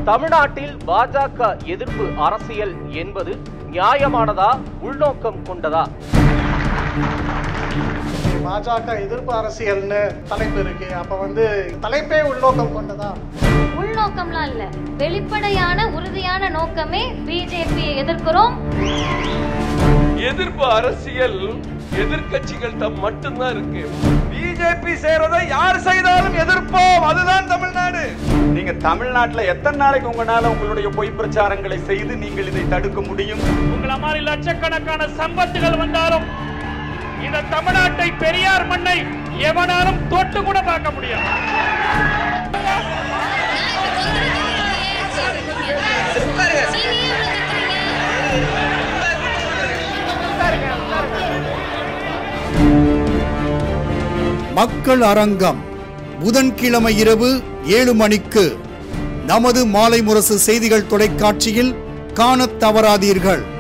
தமிழ்நாட்டில் பாஜக எதிர்ப்பு அரசியல் என்பது நியாயமானதா, உள்நோக்கம் கொண்டதா? பாஜக எதிர்ப்பு அரசியல்னு தலைப்பு இருக்கு. அப்ப தலைப்பே உள்நோக்கம் கொண்டதா? உள்நோக்கம்லாம் இல்ல, வெளிப்படையான உறுதியான நோக்கமே பிஜேபியை எதிர்க்கிறோம். எதிர்ப்பு அரசியல் எதிர்கட்சிகள் மட்டும்தான் இருக்கு. பிஜேபி செய்யறதை யார் செய்தாலும் எதிர்ப்போம். அதுதான் தமிழ்நாடு. நீங்க தமிழ்நாட்டுல எத்தனை நாளைக்கு உங்களால உங்களுடைய பொய் பிரச்சாரங்களை செய்து நீங்கள் இதை தடுக்க முடியும்? உங்கள மாதிரி லட்சக்கணக்கான சம்பத்துகள் வந்தாலும் இந்த தமிழ்நாட்டை, பெரியார் மண்ணை எவனாலும் தொட்டு கூட பார்க்க முடியும். மக்கள் அரங்கம் புதன்கிழமை இரவு 7 மணிக்கு நமது மாலை முரசு செய்திகள் தொலைக்காட்சியில் காணத் தவறாதீர்கள்.